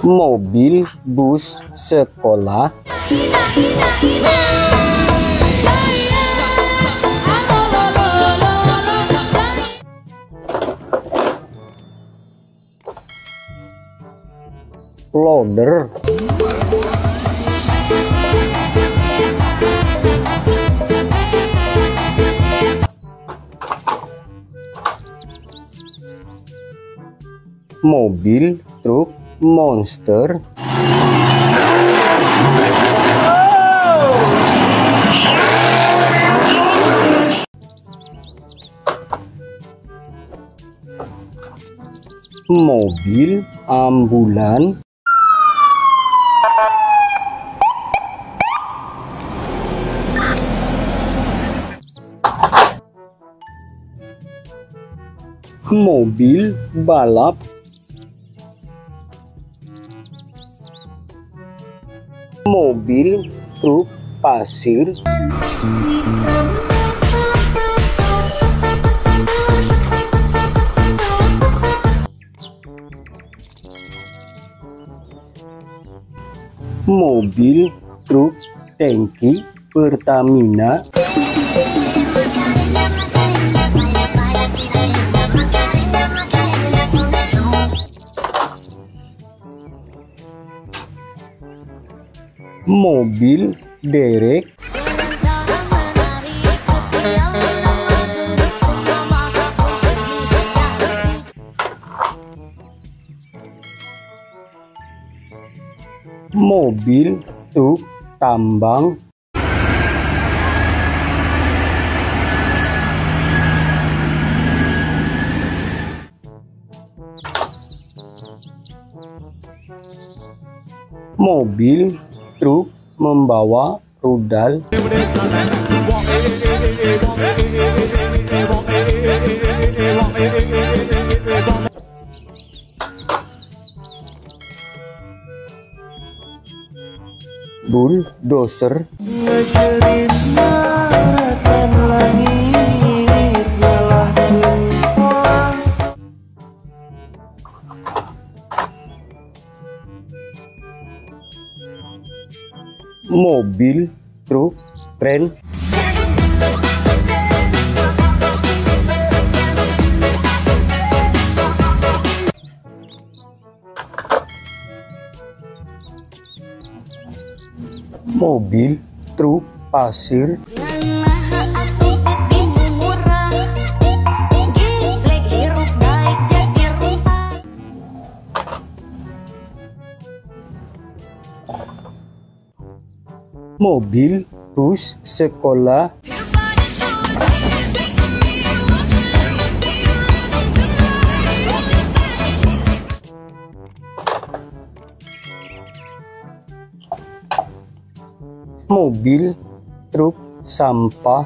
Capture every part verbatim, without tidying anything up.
mobil bus sekolah, loader, mobil truk monster, mobil ambulan, mobil balap, mobil truk pasir, mobil truk tangki Pertamina, mobil derek, mobil truk tambang, mobil truk membawa rudal, bulldozer, mobil truk kren, mobil truk pasir, mobil bus sekolah, mobil truk sampah,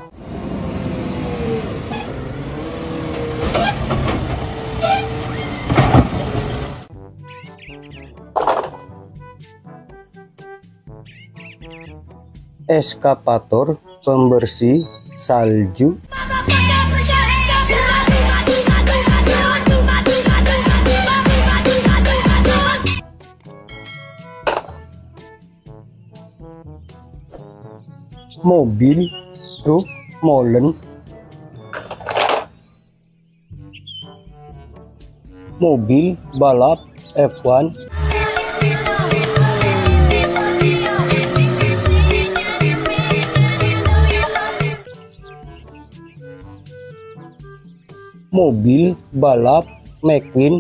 eskavator pembersih salju, mobil truk molen, mobil balap F satu, mobil balap McQueen,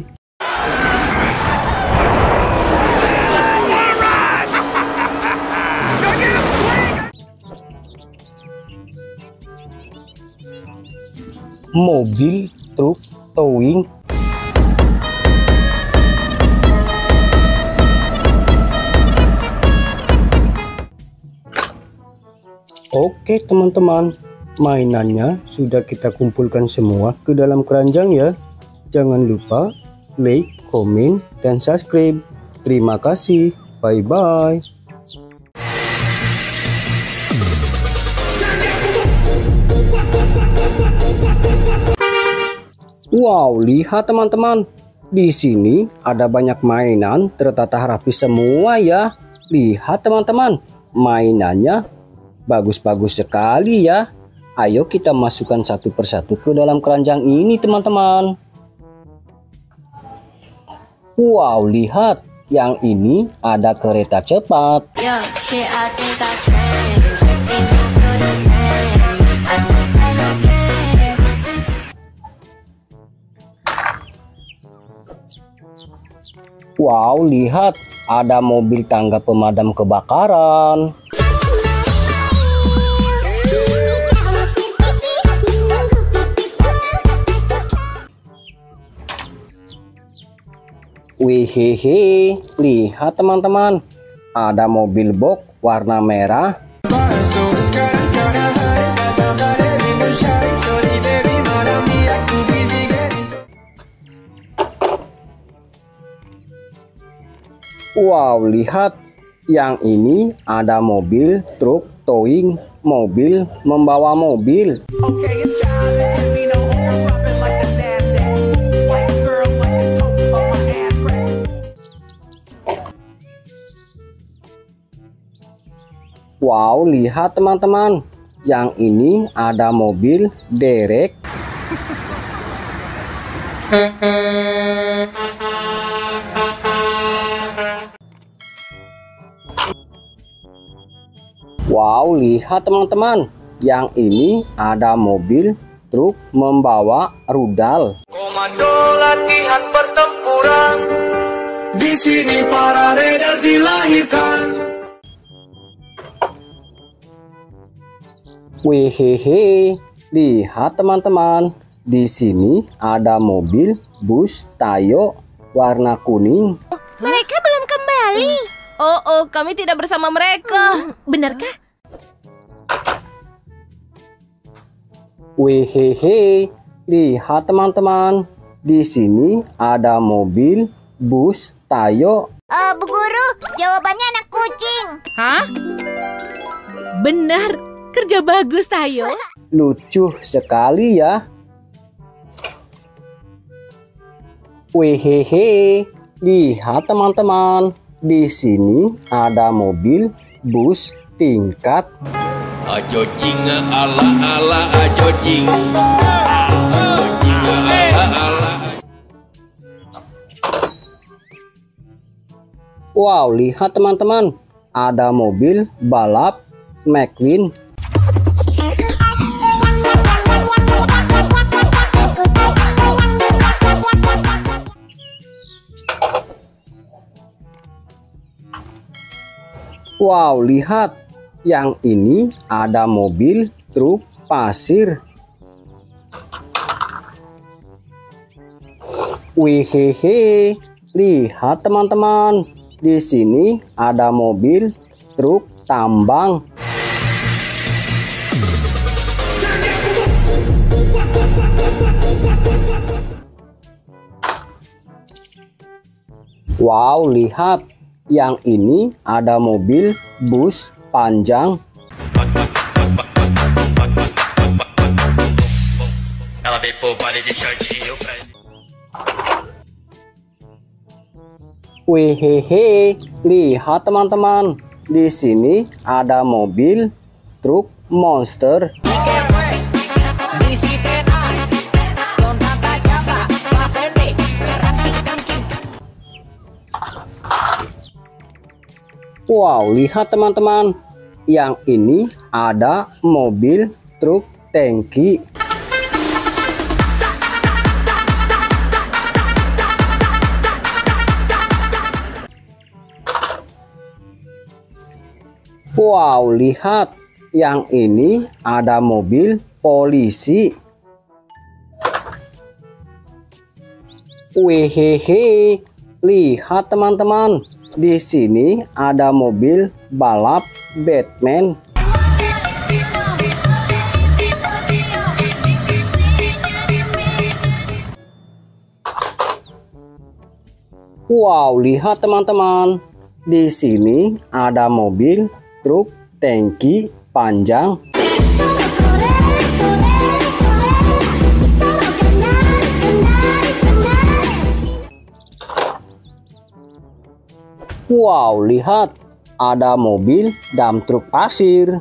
mobil truk towing, oke teman-teman, mainannya sudah kita kumpulkan semua ke dalam keranjang ya. Jangan lupa like, komen, dan subscribe. Terima kasih. Bye-bye. Wow, lihat teman-teman. Di sini ada banyak mainan tertata rapi semua ya. Lihat teman-teman, mainannya bagus-bagus sekali ya. Ayo kita masukkan satu persatu ke dalam keranjang ini teman-teman. Wow, lihat, yang ini ada kereta cepat. Wow, lihat, ada mobil tangga pemadam kebakaran. Wihehe, lihat teman-teman, ada mobil box warna merah. Wow, lihat, yang ini ada mobil truk towing, mobil membawa mobil. Wow, lihat teman-teman, yang ini ada mobil derek. Wow, lihat teman-teman, yang ini ada mobil truk membawa rudal. Komando latihan pertempuran, di sini para raider dilahirkan. Wehehe, lihat teman-teman, di sini ada mobil bus Tayo warna kuning. Mereka belum kembali. Oh, oh, kami tidak bersama mereka. Hmm, benarkah? Wehehe, lihat teman-teman, di sini ada mobil bus Tayo. Uh, Bu Guru, jawabannya anak kucing. Hah? Benar, kerja bagus Tayo. Lucu sekali ya. Wehehe, lihat teman-teman, di sini ada mobil bus tingkat. Ajo jinga ala ala ajo jing. Ajo jinga ala ala. Wow, lihat teman-teman, ada mobil balap McQueen. Wow, lihat, yang ini ada mobil truk pasir. Wihehe, lihat teman-teman, di sini ada mobil truk tambang. Wow, lihat, yang ini ada mobil bus panjang. Wehehe, lihat teman-teman, di sini ada mobil truk monster. Wow, lihat teman-teman, yang ini ada mobil truk tangki. Wow, lihat, yang ini ada mobil polisi. Wehehe, lihat teman-teman, di sini ada mobil balap Batman. Wow, lihat teman-teman, di sini ada mobil truk tangki panjang. Wow, lihat, ada mobil dump truk pasir.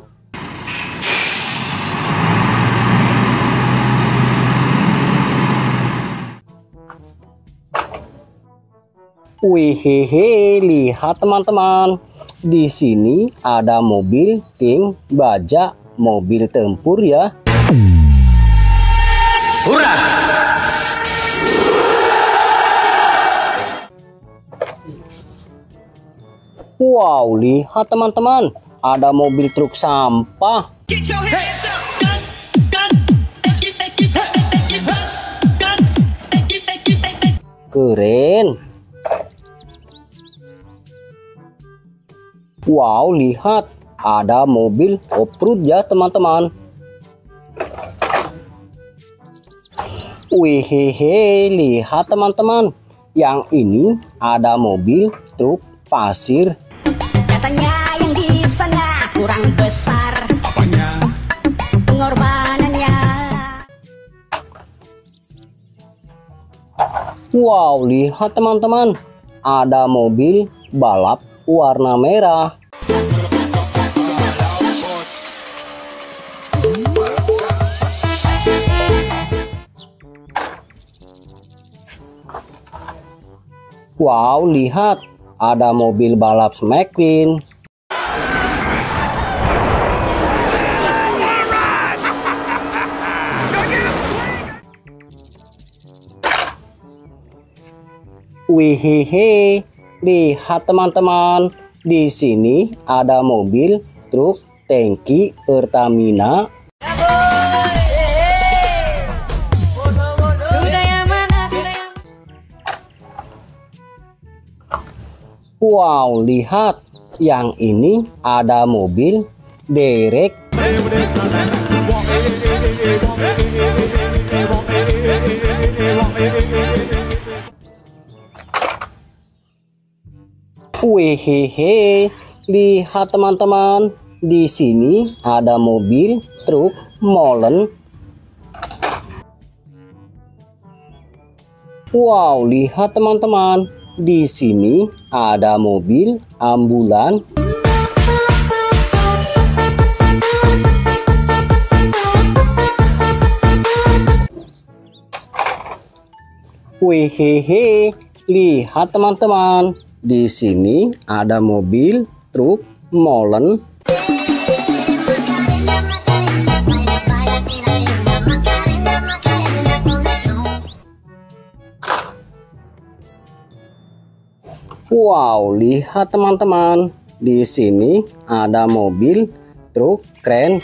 Wihehe, lihat teman-teman. Di sini ada mobil tank baja, mobil tempur ya. Hurra! Wow, lihat teman-teman, ada mobil truk sampah. Keren. Wow, lihat, ada mobil off-road ya teman-teman. Wihehe, lihat teman-teman, yang ini ada mobil truk pasir. Katanya yang di sana kurang besar. Apanya? Pengorbanannya. Wow, lihat teman-teman, ada mobil balap warna merah. Wow, lihat, ada mobil balap McQueen. Wihehe, lihat teman-teman, di sini ada mobil truk tangki Pertamina. Wow, lihat, yang ini ada mobil derek. Wihehe, lihat teman-teman, di sini ada mobil truk molen. Wow, lihat teman-teman, di sini ada mobil ambulan. Wihehe, lihat teman-teman, di sini ada mobil truk molen. Wow, lihat teman-teman, di sini ada mobil truk keren.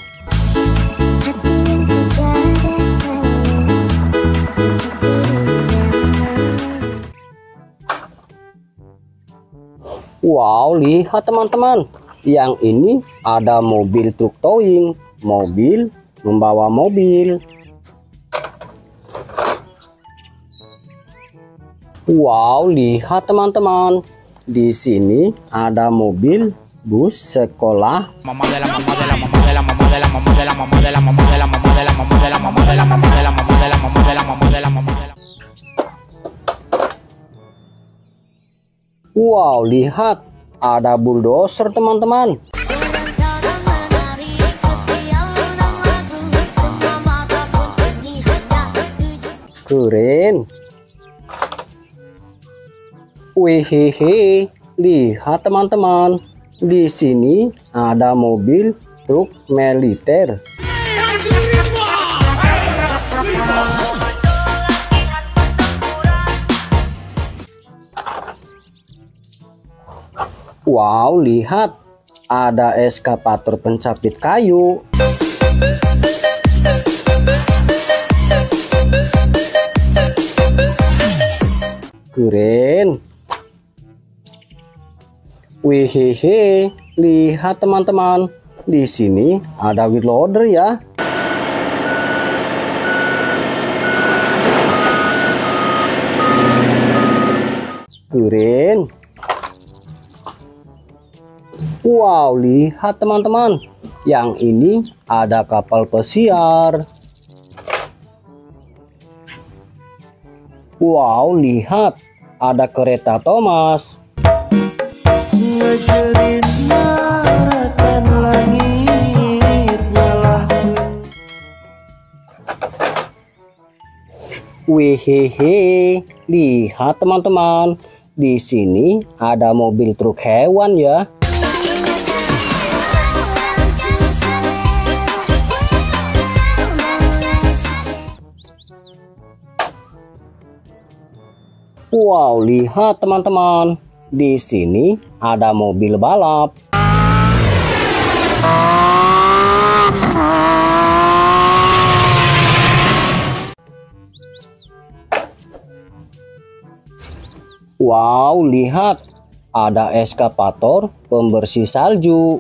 Wow, lihat teman-teman, yang ini ada mobil truk towing, mobil membawa mobil. Wow, lihat teman-teman, di sini ada mobil bus sekolah. Wow, lihat, ada bulldozer teman-teman. Keren. Wihehe, lihat teman-teman, di sini ada mobil truk militer. Wow, lihat, ada eskavator pencapit kayu. Keren. Wihehe, lihat teman-teman, di sini ada wheel loader ya. Keren. Wow, lihat teman-teman, yang ini ada kapal pesiar. Wow, lihat, ada kereta Thomas. ngejerit maratan langit nyalah. Wehehe, lihat teman-teman, di sini ada mobil truk hewan ya. Wow, lihat teman-teman, di sini ada mobil balap. Wow, lihat, ada eskavator pembersih salju.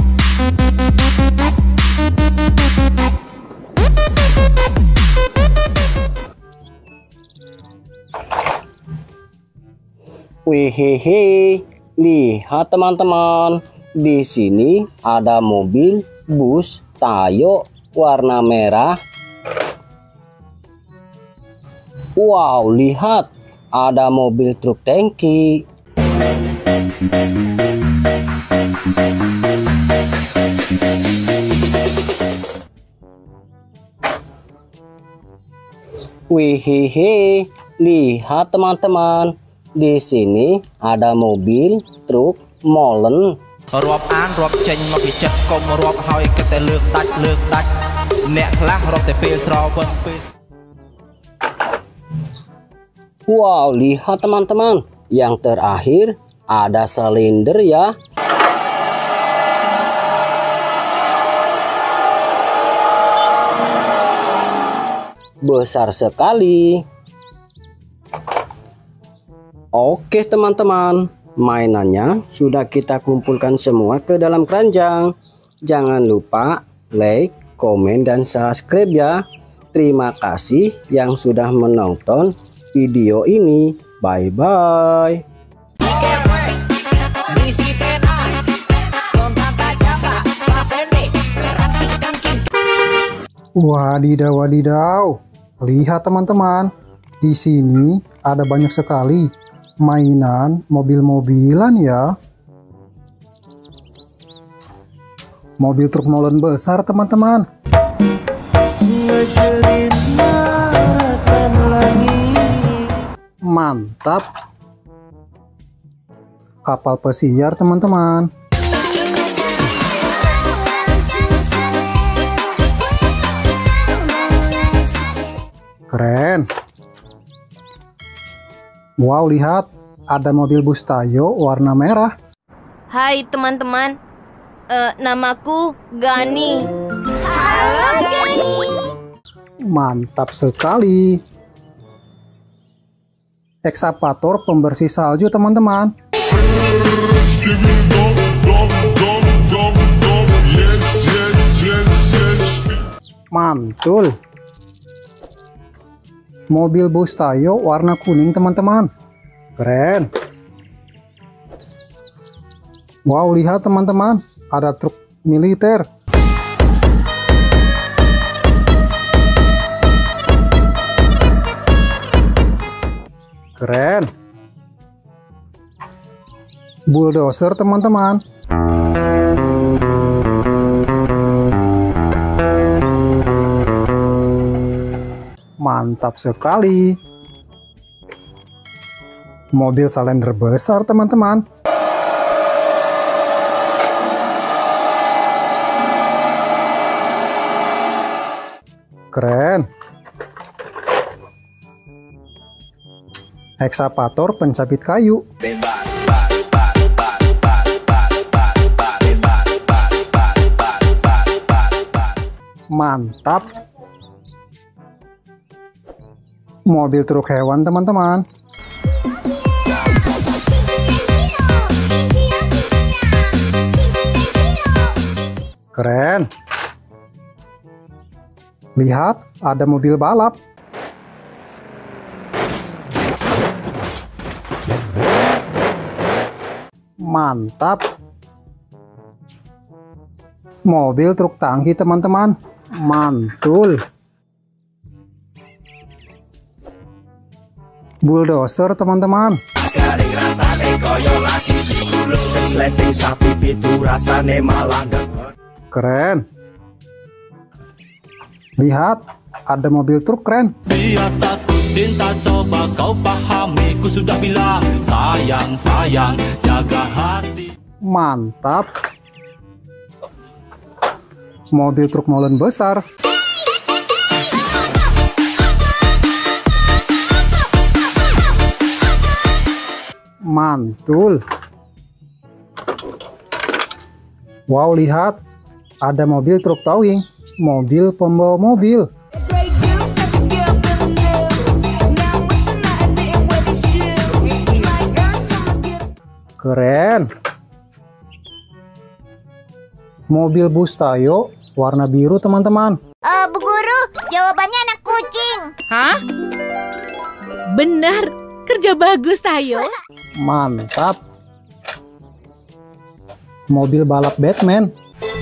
Wehehe, lihat teman-teman, di sini ada mobil bus Tayo warna merah. Wow, lihat, ada mobil truk tangki. Wehehe, lihat teman-teman, di sini ada mobil truk molen. រាប់អានរាប់ចេញមកពីចិត្តកុំរាប់ហើយគិតតែលើកដាច់លើកដាច់អ្នកខ្លះរាប់តែពេលស្រវិនពេល Wow, lihat teman-teman, yang terakhir ada silinder ya. Besar sekali. Oke teman-teman, mainannya sudah kita kumpulkan semua ke dalam keranjang. Jangan lupa like, komen, dan subscribe ya. Terima kasih yang sudah menonton video ini. Bye bye. Wadidaw, wadidaw. Lihat teman-teman, di sini ada banyak sekali mainan mobil-mobilan ya. Mobil truk molen besar teman-teman. Mantap. Kapal pesiar teman-teman. Keren. Wow, lihat, ada mobil bus Tayo warna merah. Hai teman-teman, Eh, namaku Gani. Halo, Gani. Mantap sekali. Ekskavator pembersih salju teman-teman. Mantul. Mobil bus Tayo warna kuning teman-teman. Keren. Wow, lihat teman-teman, ada truk militer. Keren. Bulldozer teman-teman. Mantap sekali. Mobil silinder besar teman-teman. Keren. Ekskavator pencabit kayu. Mantap. Mobil truk hewan teman-teman. Keren. Lihat, ada mobil balap. Mantap. Mobil truk tangki teman-teman. Mantul. Bulldozer teman-teman. Resleting sapi pitu rasane malah deket. Keren. Lihat, ada mobil truk keren. Biasa ku cinta, coba kau pahami. Ku sudah bilang sayang, sayang, jaga hati. Mantap. Mobil truk molen besar. Mantul. Wow, lihat, ada mobil truk towing, mobil pembawa mobil. Keren. Mobil bus Tayo warna biru, teman-teman. Eh, Bu Guru, jawabannya anak kucing. Hah? Benar, kerja bagus Tayo. Mantap. Mobil balap Batman.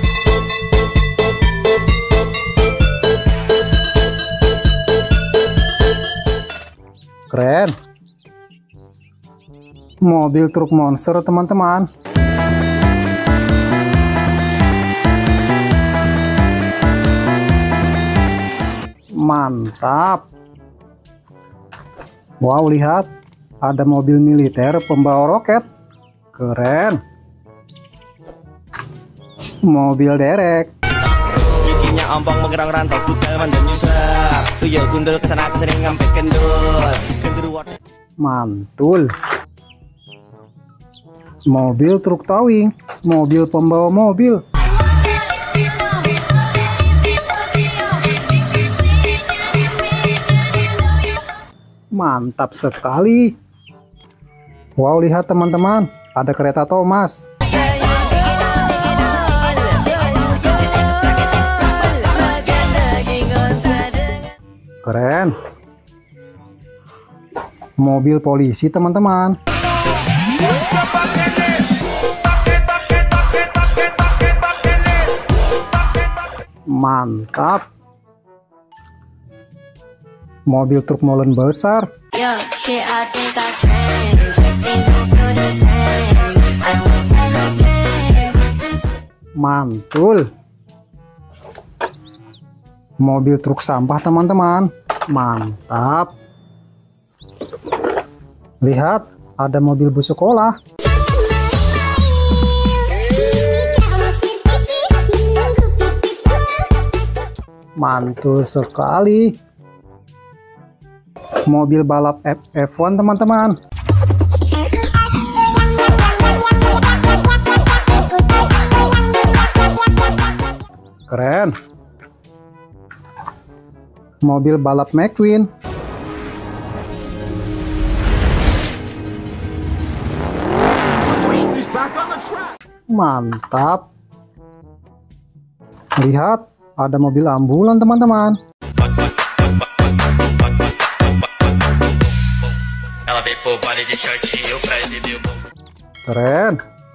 Keren. Mobil truk monster, teman-teman. Mantap. Wow, lihat, ada mobil militer pembawa roket. Keren. Mobil derek. Giginya ompong mengerang rantau kutel mandan nyusah. Tuyul gundul kesana kesini ngampe kendul. Genderuat. Mantul. Mobil truk towing, mobil pembawa mobil. Mantap sekali. Wow, lihat teman-teman, ada kereta Thomas. Keren. Mobil polisi, teman-teman. Mantap. Mobil truk molen besar. Mantul. Mobil truk sampah, teman-teman. Mantap. Lihat, ada mobil bus sekolah. Mantul sekali. Mobil balap F satu, teman-teman. Keren. Mobil balap McQueen. Mantap. Lihat, ada mobil ambulan, teman-teman. Keren.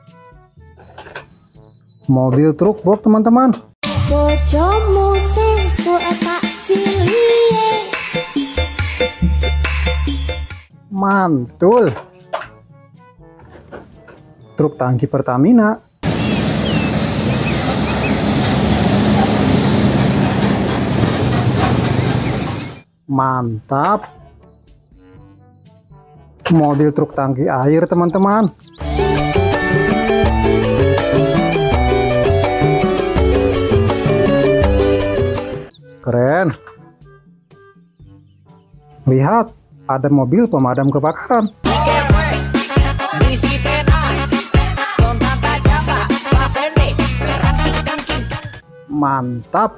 Mobil truk box, teman-teman. Mantul. Truk tangki Pertamina. Mantap. Mobil truk tangki air, teman-teman. Keren. Lihat, ada mobil pemadam kebakaran. Mantap.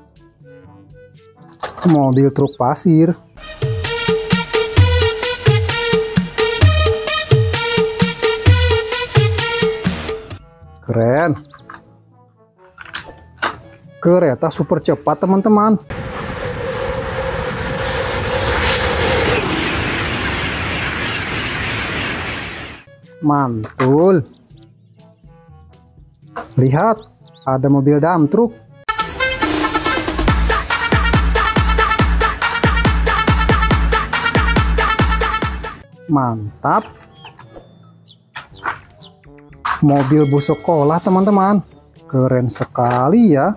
Mobil truk pasir. Keren. Kereta super cepat, teman-teman. Mantul. Lihat, ada mobil dump truk. Mantap. Mobil bus sekolah teman-teman. Keren sekali ya.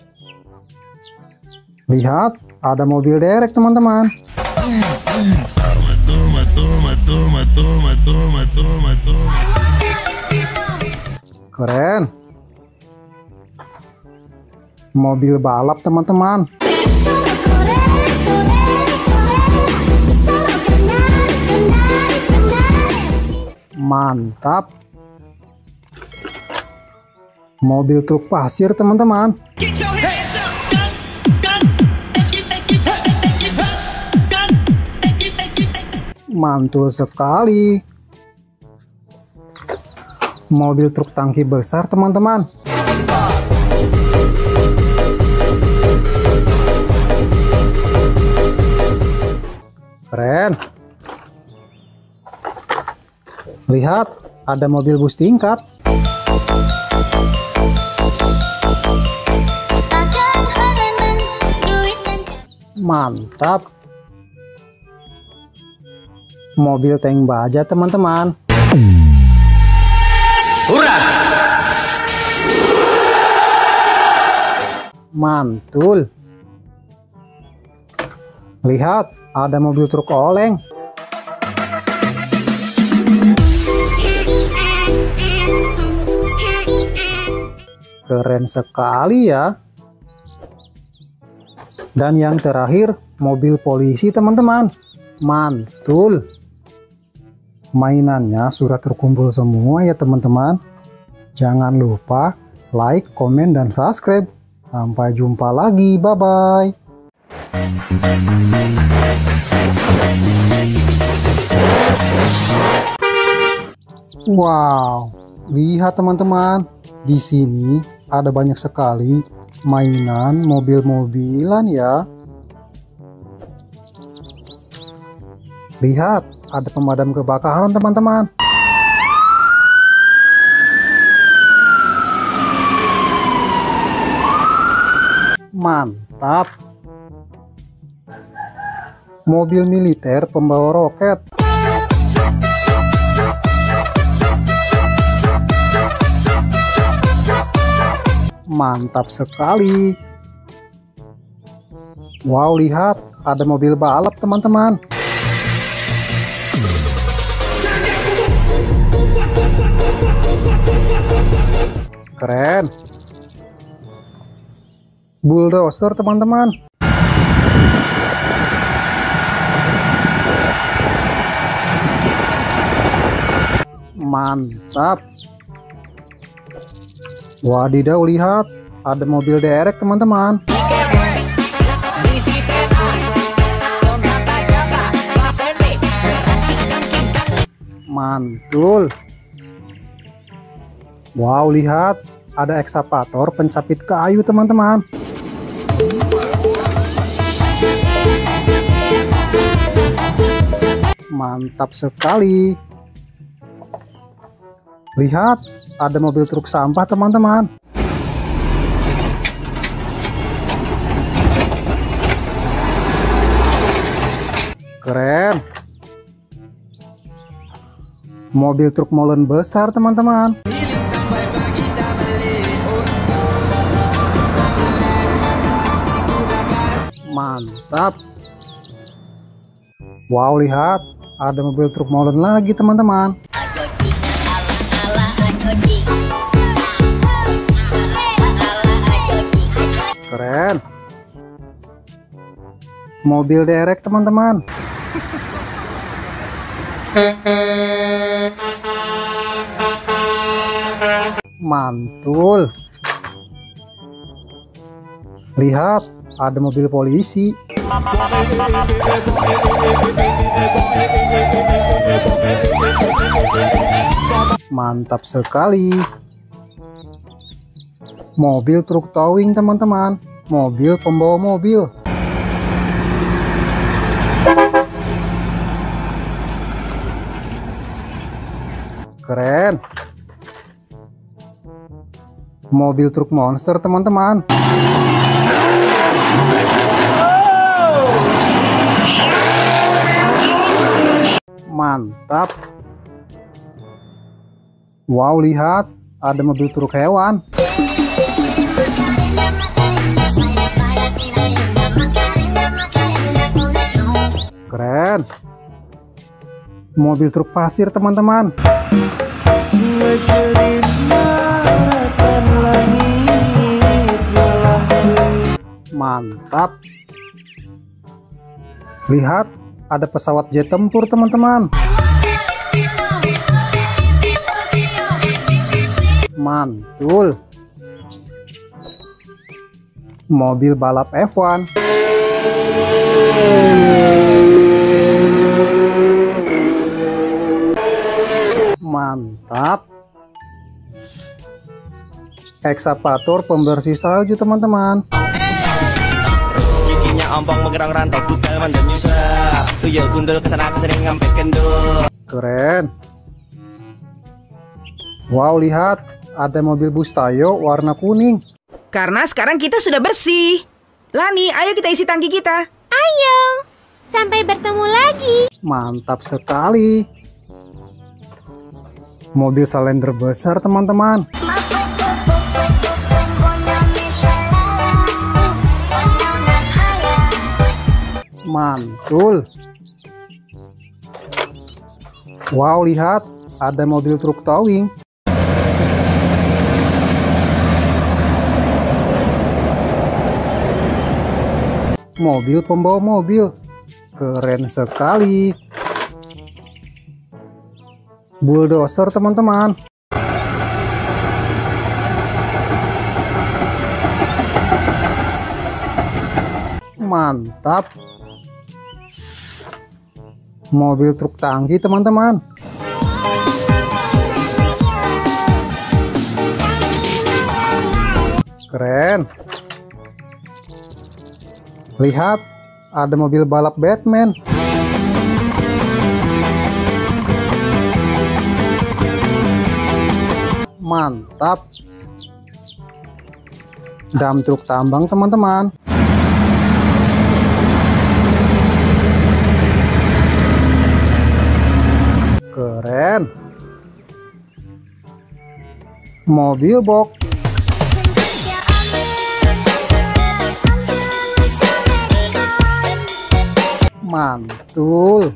Lihat, ada mobil derek teman-teman. Keren. Mobil balap teman-teman. Mantap. Mobil truk pasir teman-teman. Mantul sekali. Mobil truk tangki besar teman-teman. Keren. Lihat, ada mobil bus tingkat. Mantap. Mobil tank baja teman-teman. Hurrah! Mantul. Lihat, ada mobil truk oleng. Keren sekali ya. Dan yang terakhir, mobil polisi teman-teman. Mantul. Mainannya sudah terkumpul semua ya teman-teman. Jangan lupa like, komen, dan subscribe. Sampai jumpa lagi. Bye-bye. Wow, lihat teman-teman. Di sini ada banyak sekali mainan mobil-mobilan ya. Lihat, ada pemadam kebakaran teman-teman. Mantap. Mobil militer pembawa roket. Mantap sekali. Wow, lihat, ada mobil balap teman-teman. Keren. Bulldozer teman-teman. Mantap. Wadidaw, lihat, ada mobil derek teman-teman. Mantul. Wow, lihat, ada ekskavator pencapit kayu teman-teman. Mantap sekali. Lihat, ada mobil truk sampah teman-teman. Keren. Mobil truk molen besar teman-teman. Mantap. Wow, lihat, ada mobil truk molen lagi teman-teman. Keren. Mobil derek teman-teman. Mantul. Lihat, ada mobil polisi. Mantap sekali. Mobil truk towing teman-teman. Mobil pembawa mobil. Keren. Mobil truk monster teman-teman. Mantap. Wow, lihat, ada mobil truk hewan. Keren. Mobil truk pasir, teman-teman. Mantap. Lihat, ada pesawat jet tempur, teman-teman. Mantul. Mobil balap F satu. Mantap. Ekskavator pembersih salju, teman-teman. Giginya ompong menggerang rantau kutel mandam nyusah. Tuyul gundul kesana kesini ngampe kendul. Keren. Wow, lihat, ada mobil bus Tayo warna kuning. Karena sekarang kita sudah bersih. Lani, ayo kita isi tangki kita. Ayo, sampai bertemu lagi. Mantap sekali. Mobil salender besar, teman-teman. Mantul. Wow, lihat, ada mobil truk towing. Mobil pembawa mobil. Keren sekali. Bulldozer, teman-teman. Mantap. Mobil truk tangki, teman-teman. Keren. Lihat, ada mobil balap Batman. Mantap. Dam truk tambang, teman-teman. Keren. Mobil box. Mantul.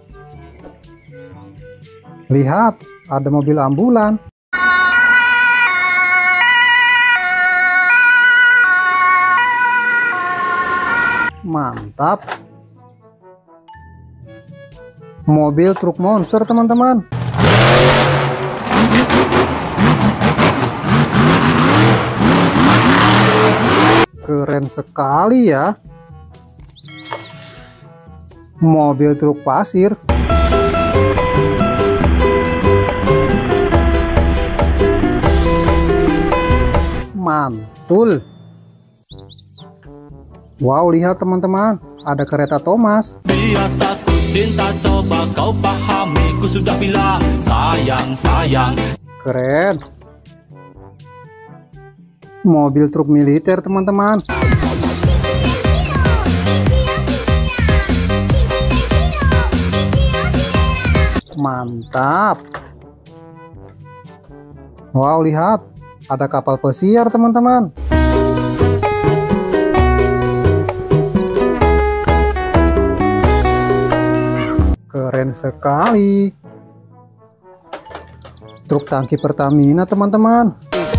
Lihat, ada mobil ambulan. Mantap. Mobil truk monster, teman-teman. Keren sekali ya. Mobil truk pasir. Mantul. Wow, lihat teman-teman, ada kereta Thomas. Biasa ku cinta, coba kau pahami. Ku sudah bilang sayang, sayang. Keren. Mobil truk militer, teman-teman. Mantap. Wow, lihat, ada kapal pesiar, teman-teman. Keren sekali. Truk tangki Pertamina, teman-teman.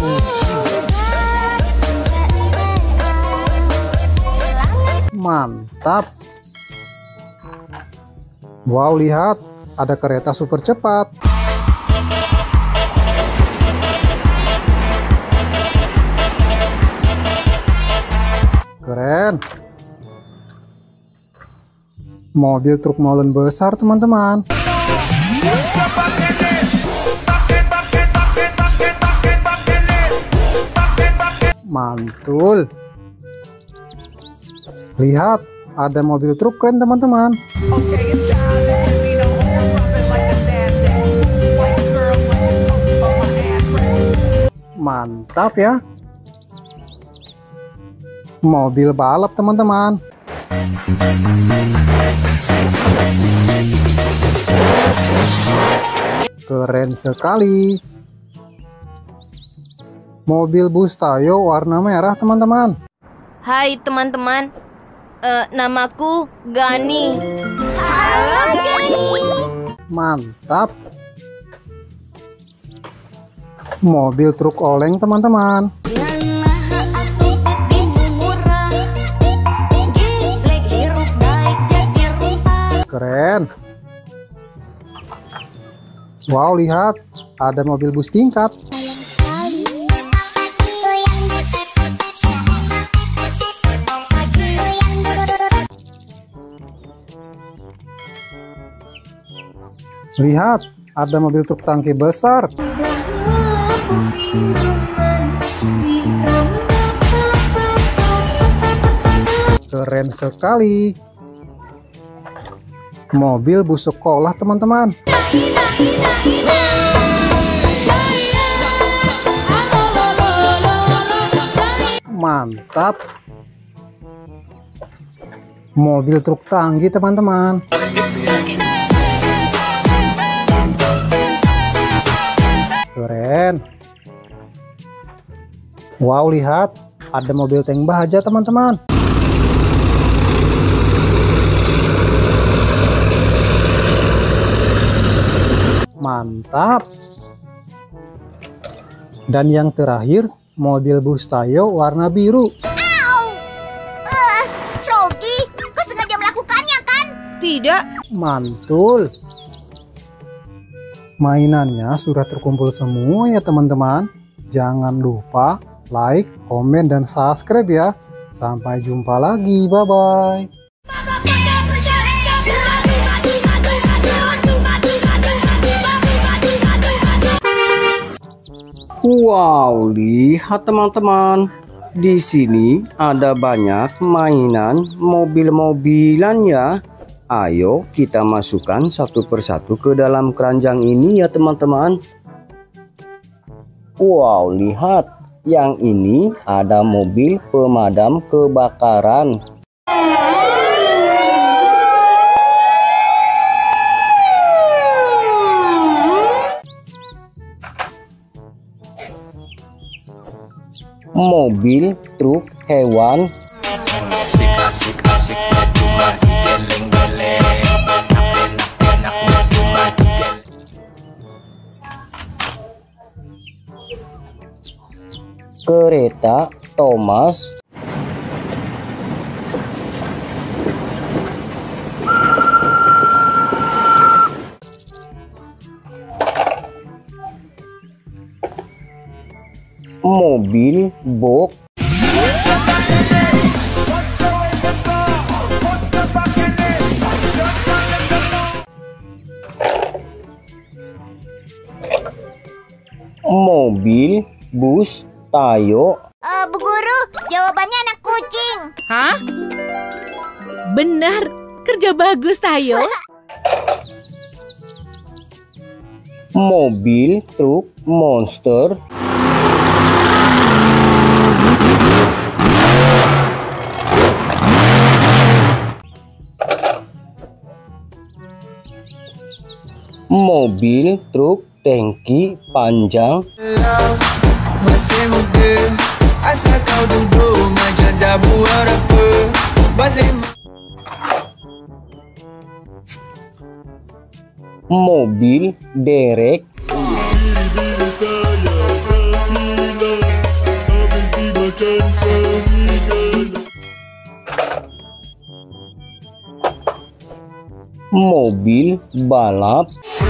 Mantap. Wow, lihat, ada kereta super cepat. Keren. Mobil truk molen besar, teman-teman. Mantul. Lihat, ada mobil truk keren, teman-teman. Mantap ya. Mobil balap, teman-teman. Keren sekali. Mobil bus Tayo warna merah teman-teman. Hai teman-teman, Eh, namaku Gani. Halo, Gani. Mantap. Mobil truk oleng teman-teman. Keren. Wow, lihat, ada mobil bus tingkat. Lihat, ada mobil truk tangki besar. Keren sekali. Mobil bus sekolah teman-teman. Mantap. Mobil truk tangki teman-teman. Keren. Wow, lihat, ada mobil tank baja teman-teman. Mantap. Dan yang terakhir, mobil bus Tayo warna biru. Au! Uh, Rogi, kau sengaja melakukannya kan? Tidak. Mantul. Mainannya sudah terkumpul semua ya teman-teman. Jangan lupa like, komen, dan subscribe ya. Sampai jumpa lagi. Bye-bye. Wow, lihat teman-teman. Di sini ada banyak mainan mobil-mobilan ya. Ayo kita masukkan satu persatu ke dalam keranjang ini ya teman-teman. Wow, lihat. Yang ini ada mobil pemadam kebakaran. Mobil truk hewan. Kereta Thomas. Mobil box. Mobil bus Tayo. Uh, Bu Guru, jawabannya anak kucing. Hah? Benar, kerja bagus Tayo. Mobil truk monster. Mobil truk tangki panjang. Masih muda, asal kau duduk macam tak buat apa. Masih Mobil derek. Mobil balap.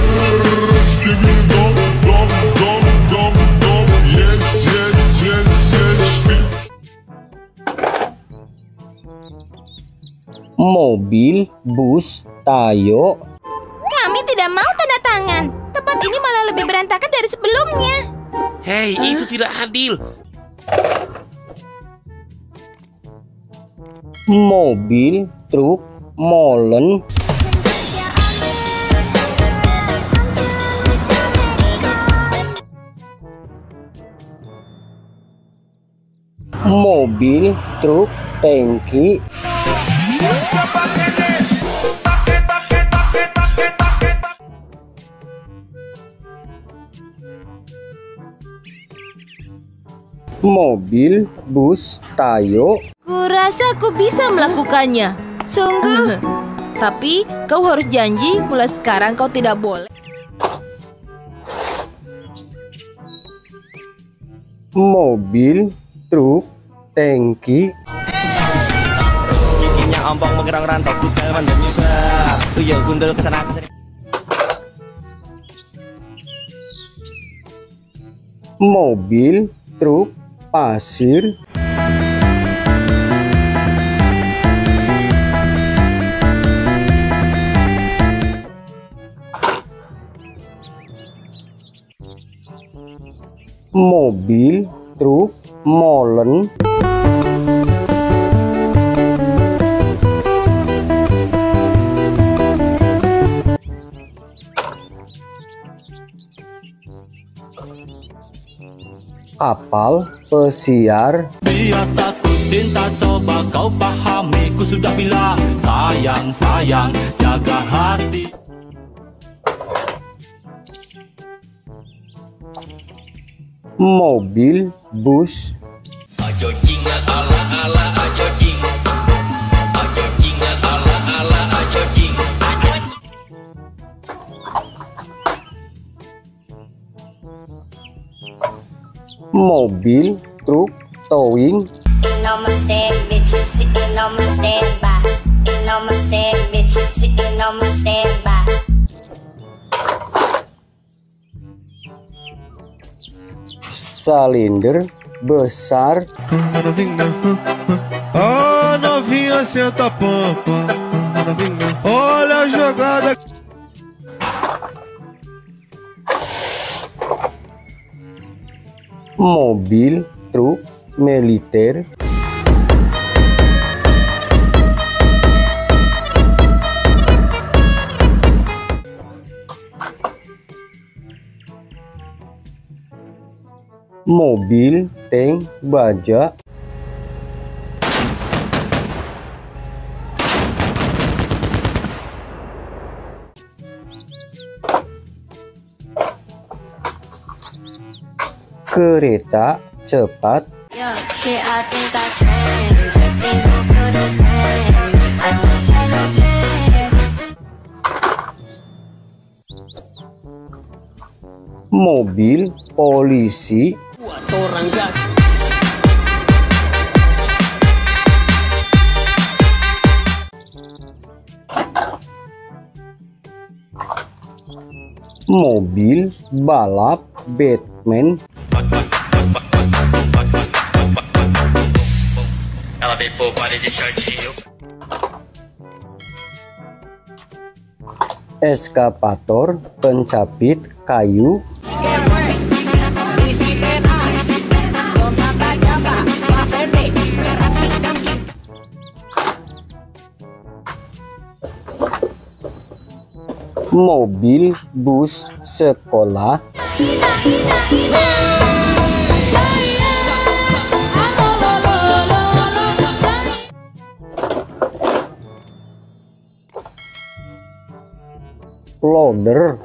Mobil bus Tayo. Kami tidak mau tanda tangan. Tempat ini malah lebih berantakan dari sebelumnya. Hei, itu tidak adil. Mobil truk molen. Mobil truk tangki. mobil, bus, tayo. Kurasa aku bisa melakukannya. Sungguh. Tapi kau harus janji mulai sekarang kau tidak boleh. Mobil, truk, tangki. Giginya ompong menggerang rantau kutel mandem nyusah. Tuyul gundul kesana kesini. Mobil, truk, pasir. Mobil, truk, molen. Kapal, pesiar. Biasa ku cinta, coba kau pahami. Ku sudah bilang sayang, sayang, jaga hati. Mobil, bus. Ajo jinga ala ala ajo jing. Ajo jinga ala ala ajo jing. Mobil, truk, towing. Sitting on my stand, bitches sitting on my standby. Sitting on my stand, bitches sitting on my standby. Silinder besar. Ah, novinha senta pampa. Olha a jogada. Mobil, truk, militer. Mobil, tank, baja. Kereta cepat. Mobil, polisi. Orang gas. Mobil, balap, Batman. Ela vem por parede de shortinho. Eskapator, pencapit kayu. Mobil, bus, sekolah. Loader.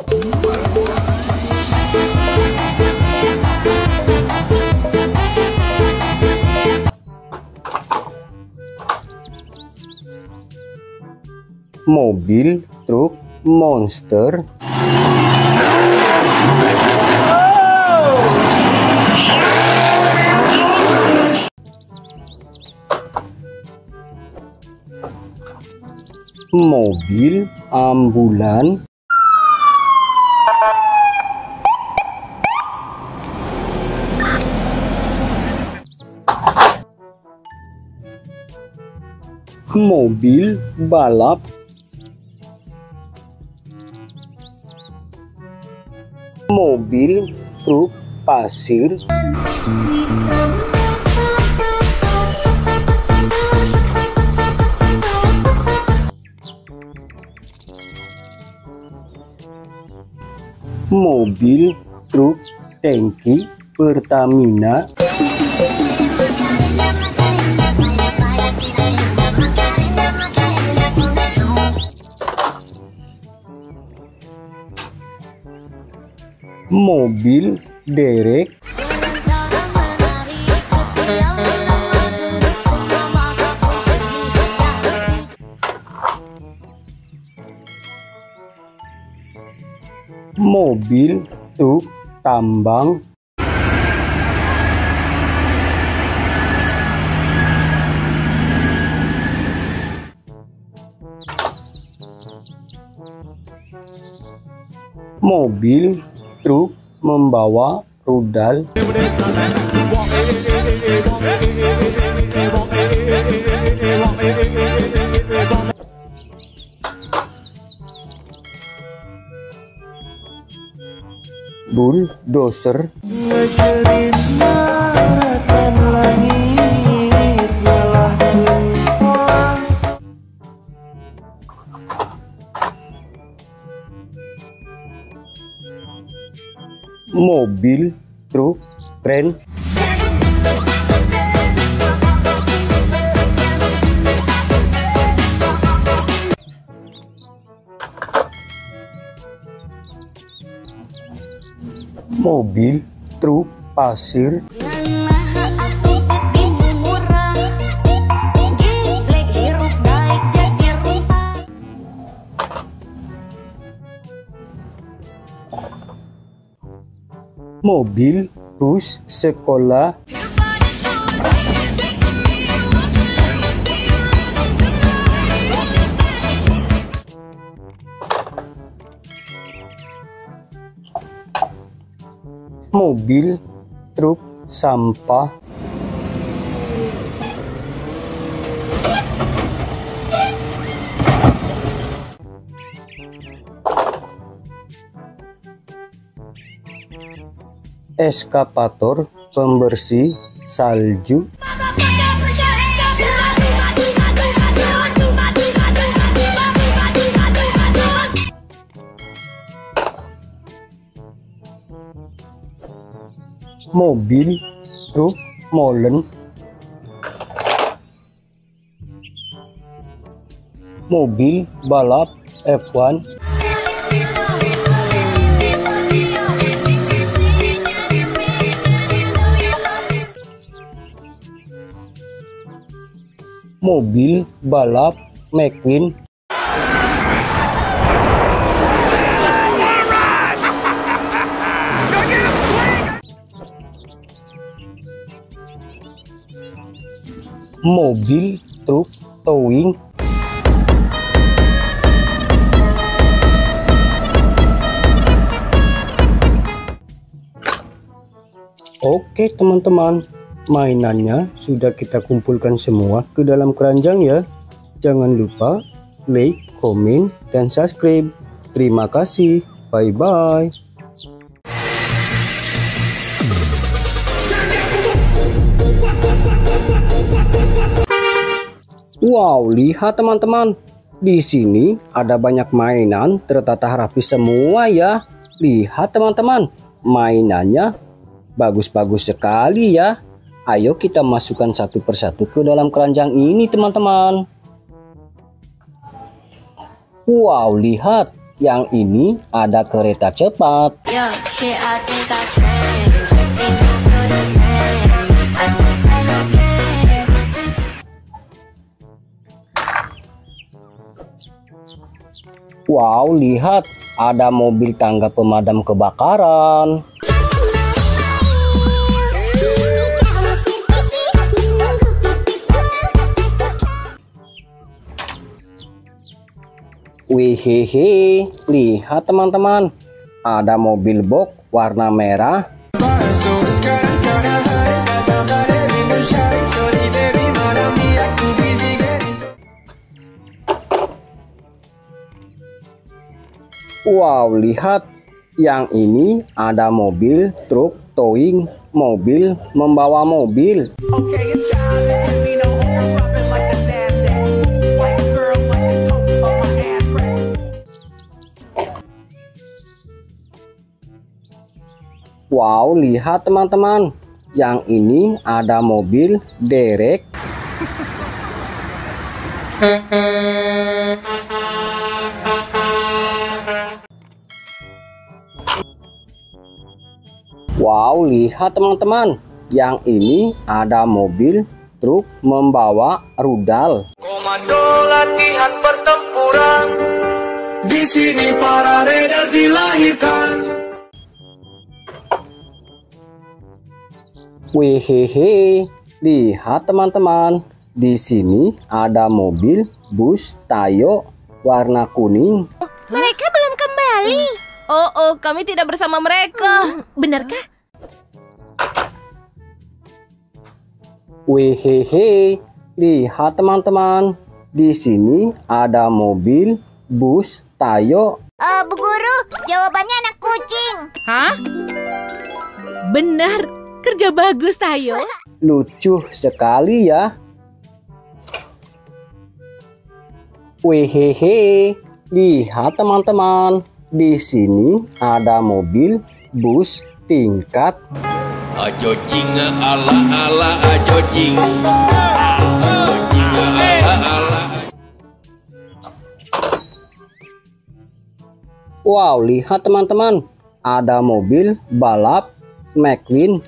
Mobil, truk, monster. Mobil, ambulan. Mobil, balap. Mobil, truk, pasir. Mobil, truk, tangki, Pertamina. Mobil, derek. mobil truk tambang, mobil truk membawa rudal, bulldozer, mobil truk kren, mobil truk pasir, mobil bus sekolah, mobil truk sampah, eskavator pembersih salju, mobil truk molen, mobil balap F satu, mobil balap McQueen, mobil truk towing, Oke teman-teman, mainannya sudah kita kumpulkan semua ke dalam keranjang ya. Jangan lupa like, komen, dan subscribe. Terima kasih, bye-bye. Wow, lihat teman-teman. Di sini ada banyak mainan tertata rapi semua ya. Lihat teman-teman, mainannya bagus-bagus sekali ya. Ayo kita masukkan satu persatu ke dalam keranjang ini teman-teman. Wow, lihat. Yang ini ada kereta cepat. Wow, lihat. Ada mobil tangga pemadam kebakaran. Wihihi, lihat teman-teman, ada mobil box warna merah. Wow, lihat, yang ini ada mobil truk towing, mobil membawa mobil. Wow, lihat teman-teman, yang ini ada mobil derek. Wow, lihat teman-teman, yang ini ada mobil truk membawa rudal. Komando latihan pertempuran, Di sini para raider dilahirkan. Wehehe, lihat teman-teman, di sini ada mobil bus Tayo warna kuning. Mereka belum kembali. Oh, oh, kami tidak bersama mereka. Benarkah? Wehehe, lihat teman-teman, di sini ada mobil bus Tayo. Uh, Bu Guru, jawabannya anak kucing. Hah? Benar, kerja bagus Tayo. Lucu sekali ya. Wehehe, lihat teman-teman, di sini ada mobil bus tingkat. Ajo jinga ala ala ajo jing. Ajo jinga ala ala. Wow, lihat teman-teman, ada mobil balap McQueen.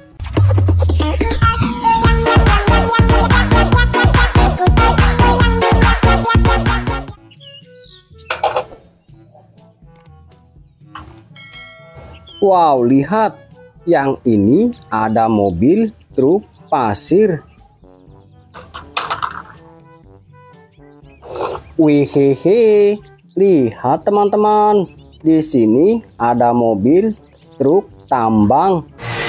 Wow, lihat, yang ini ada mobil truk pasir. Wihehe, lihat teman-teman, di sini ada mobil truk tambang.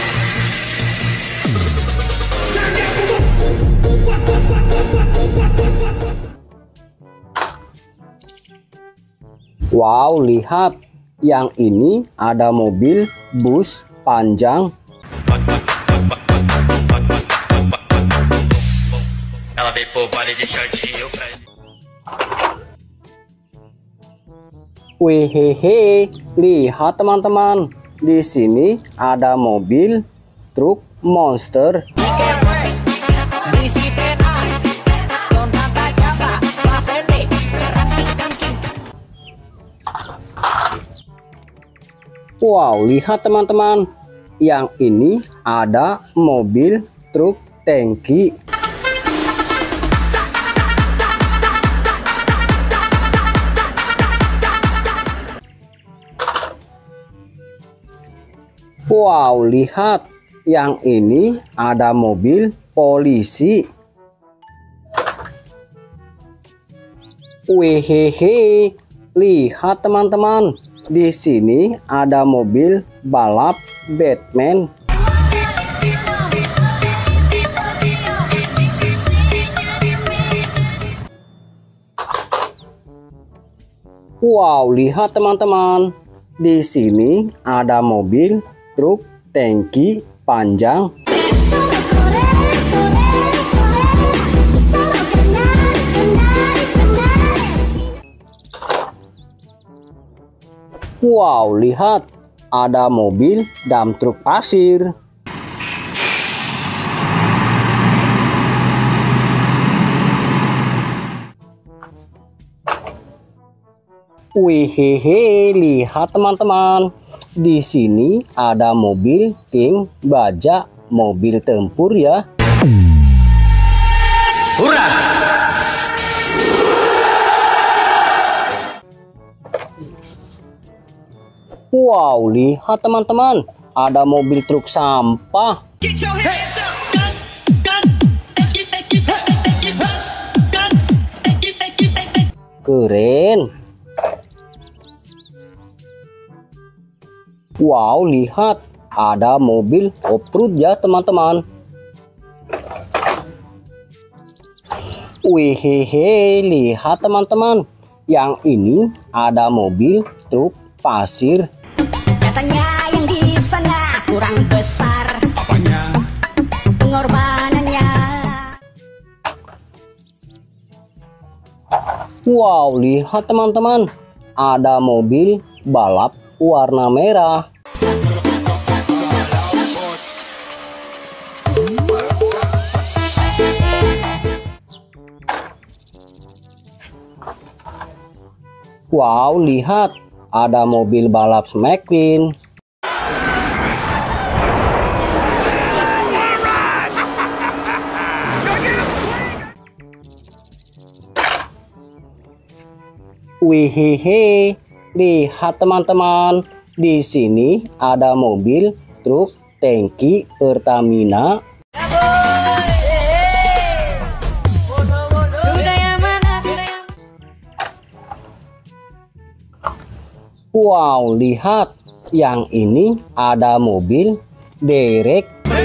Wow, lihat, yang ini ada mobil bus panjang. Wehehe, lihat teman-teman, di sini ada mobil truk monster. Wow, lihat teman-teman, yang ini ada mobil truk tangki. Wow, lihat, yang ini ada mobil polisi. Wehehe, lihat teman-teman, di sini ada mobil balap Batman. Wow, lihat teman-teman, di sini ada mobil truk tangki panjang. Wow, lihat, ada mobil dump truk pasir. Wihehe, lihat teman-teman, di sini ada mobil tim baja, mobil tempur ya. Hurra! Wow, lihat teman-teman, ada mobil truk sampah. Keren. Wow, lihat, ada mobil off-road ya teman-teman. Wihehe, lihat teman-teman, yang ini ada mobil truk pasir. Katanya yang di sana kurang besar. Apanya? Pengorbanannya. Wow, lihat teman-teman, ada mobil balap warna merah. Wow, lihat, ada mobil balap McQueen. Wihehe, lihat teman-teman, di sini ada mobil truk tangki Pertamina. Wow, lihat, yang ini ada mobil derek.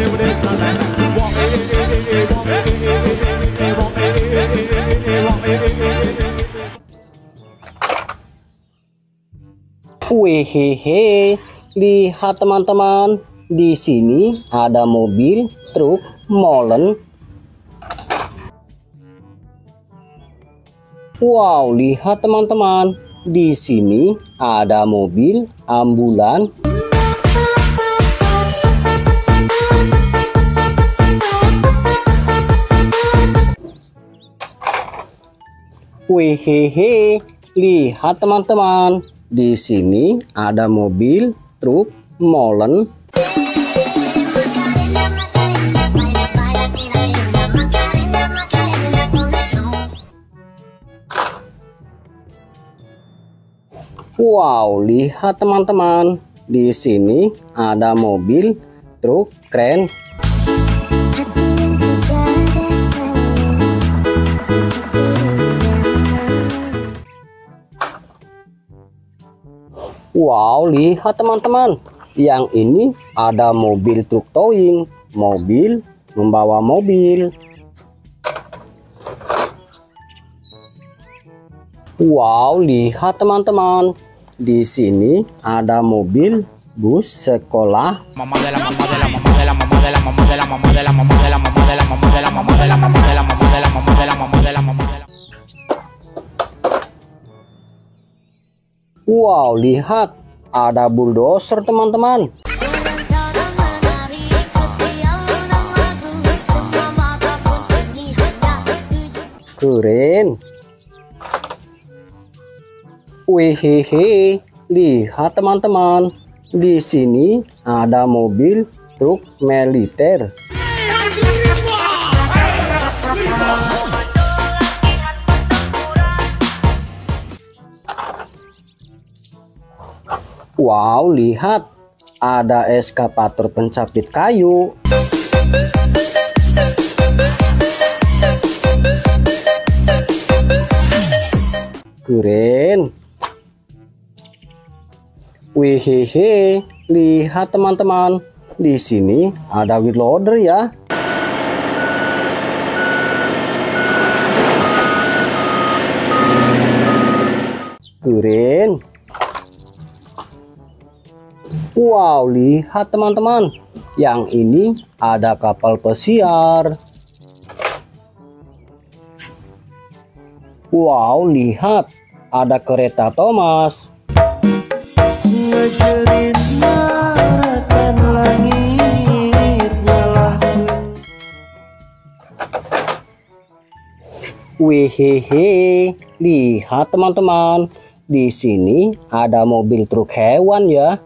Wehehe, lihat teman-teman, di sini ada mobil truk molen. Wow, lihat teman-teman, di sini ada mobil ambulan. Wehehe, lihat teman-teman, di sini ada mobil truk molen. Wow, lihat teman-teman, di sini ada mobil truk kren. Wow, lihat teman-teman, yang ini ada mobil truk towing, mobil membawa mobil. Wow, lihat teman-teman, di sini ada mobil bus sekolah. Wow, lihat, ada bulldozer teman-teman. Keren. Wehehe, lihat teman-teman, di sini ada mobil truk militer. Wow, lihat, ada eskavator pencapit kayu. Keren. Wehehe, lihat teman-teman, di sini ada wheel loader ya. Keren. Wow, lihat teman-teman, yang ini ada kapal pesiar. Wow, lihat, ada kereta Thomas. Wehehe, lihat teman-teman, di sini ada mobil truk hewan ya.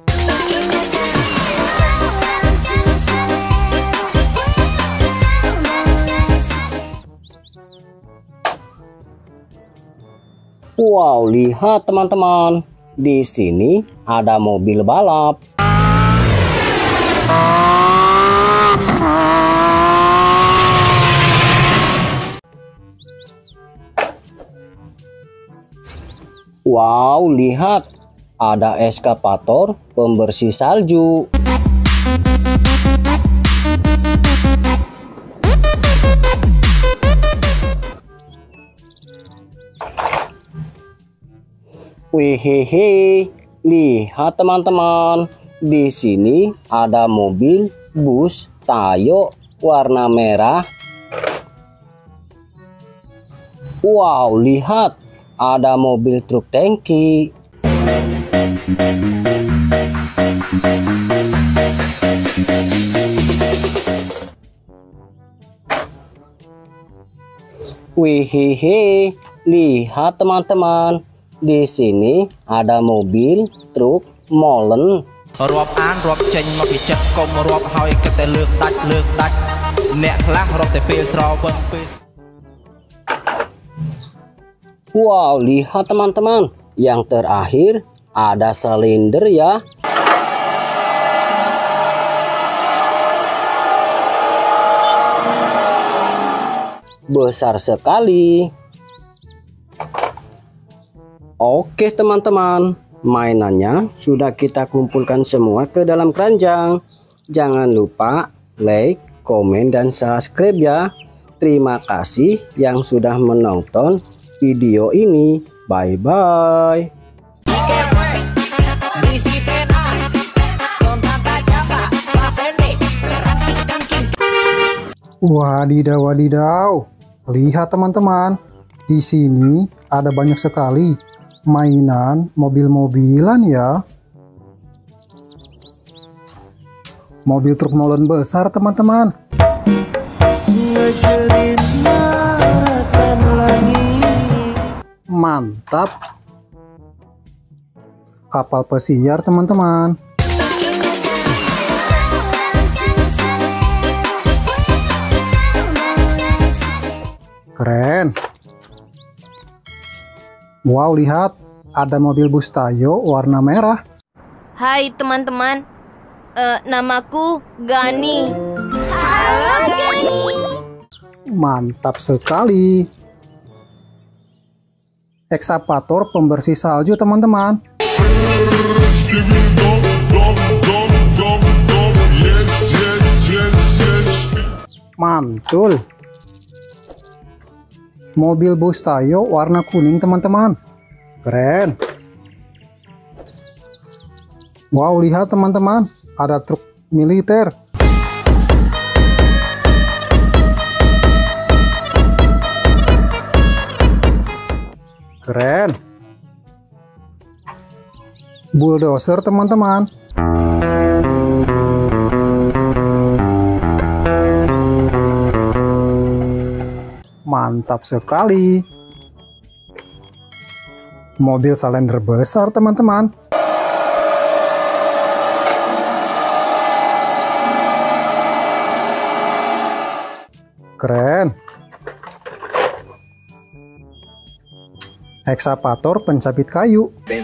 Wow, lihat teman-teman, di sini ada mobil balap. Wow, lihat, ada eskavator pembersih salju. Wehehe, lihat teman-teman, di sini ada mobil bus Tayo warna merah. Wow, lihat, ada mobil truk tangki. Wehehe, lihat teman-teman, di sini ada mobil truk molen. រាប់អានរាប់ចេញមកពីចិត្តកុំរាប់ហើយគិតតែលើកដាច់លើកដាច់អ្នកខ្លះរាប់តែពេលស្រវឹងពេល Wow, lihat teman-teman, yang terakhir Ada silinder ya. Besar sekali. Oke teman-teman, mainannya sudah kita kumpulkan semua ke dalam keranjang. Jangan lupa like, komen, dan subscribe ya. Terima kasih yang sudah menonton video ini. Bye-bye. Wadidaw, wadidaw. Lihat teman-teman, di sini ada banyak sekali mainan mobil-mobilan ya. Mobil truk molen besar teman-teman. Mantap. Kapal pesiar teman-teman. Keren. Wow, lihat, ada mobil bus Tayo warna merah. Hai teman-teman, uh, namaku Gani. Halo Gani. Mantap sekali. Ekskavator pembersih salju teman-teman. Mantul. Mobil bus Tayo warna kuning teman-teman. Keren. Wow, lihat teman-teman, ada truk militer. Keren. Bulldozer teman-teman. Mantap sekali. Mobil silinder besar teman-teman. Keren. Ekskavator pencabit kayu.